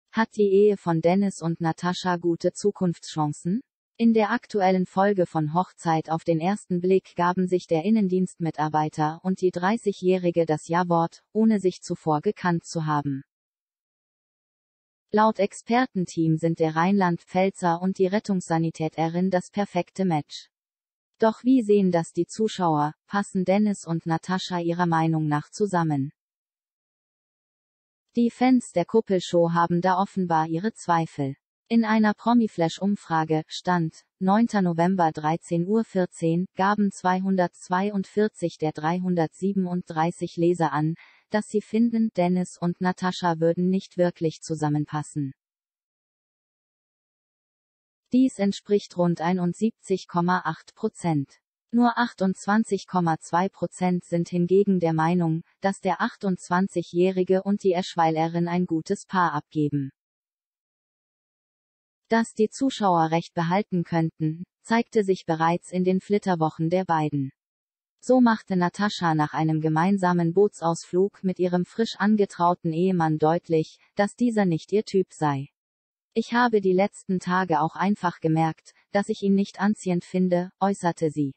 Hat die Ehe von Dennis und Natascha gute Zukunftschancen? In der aktuellen Folge von Hochzeit auf den ersten Blick gaben sich der Innendienstmitarbeiter und die 30-Jährige das Ja-Wort, ohne sich zuvor gekannt zu haben. Laut Expertenteam sind der Rheinland-Pfälzer und die Rettungssanitäterin das perfekte Match. Doch wie sehen das die Zuschauer? Passen Dennis und Natascha ihrer Meinung nach zusammen? Die Fans der Kuppelshow haben da offenbar ihre Zweifel. In einer Promiflash-Umfrage, Stand, 9. November 13:14 Uhr, gaben 242 der 337 Leser an, dass sie finden, Dennis und Natascha würden nicht wirklich zusammenpassen. Dies entspricht rund 71,8%. Nur 28,2% sind hingegen der Meinung, dass der 28-Jährige und die Eschweilerin ein gutes Paar abgeben. Dass die Zuschauer recht behalten könnten, zeigte sich bereits in den Flitterwochen der beiden. So machte Natascha nach einem gemeinsamen Bootsausflug mit ihrem frisch angetrauten Ehemann deutlich, dass dieser nicht ihr Typ sei. Ich habe die letzten Tage auch einfach gemerkt, dass ich ihn nicht anziehend finde, äußerte sie.